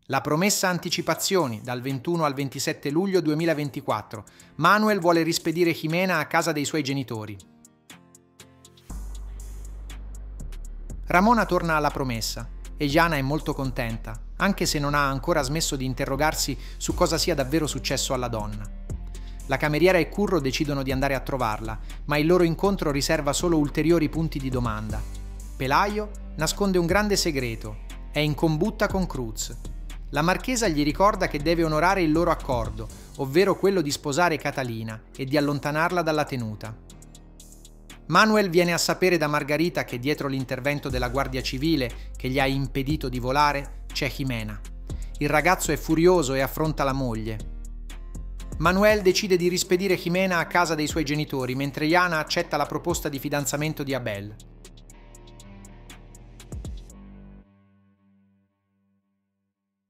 La promessa anticipazioni, dal 21 al 27 luglio 2024. Manuel vuole rispedire Jimena a casa dei suoi genitori. Ramona torna alla promessa e Jana è molto contenta, anche se non ha ancora smesso di interrogarsi su cosa sia davvero successo alla donna. La cameriera e Curro decidono di andare a trovarla, ma il loro incontro riserva solo ulteriori punti di domanda. Pelayo nasconde un grande segreto, è in combutta con Cruz. La marchesa gli ricorda che deve onorare il loro accordo, ovvero quello di sposare Catalina e di allontanarla dalla tenuta. Manuel viene a sapere da Margarita che dietro l'intervento della Guardia Civile che gli ha impedito di volare c'è Jimena. Il ragazzo è furioso e affronta la moglie. Manuel decide di rispedire Jimena a casa dei suoi genitori, mentre Jana accetta la proposta di fidanzamento di Abel.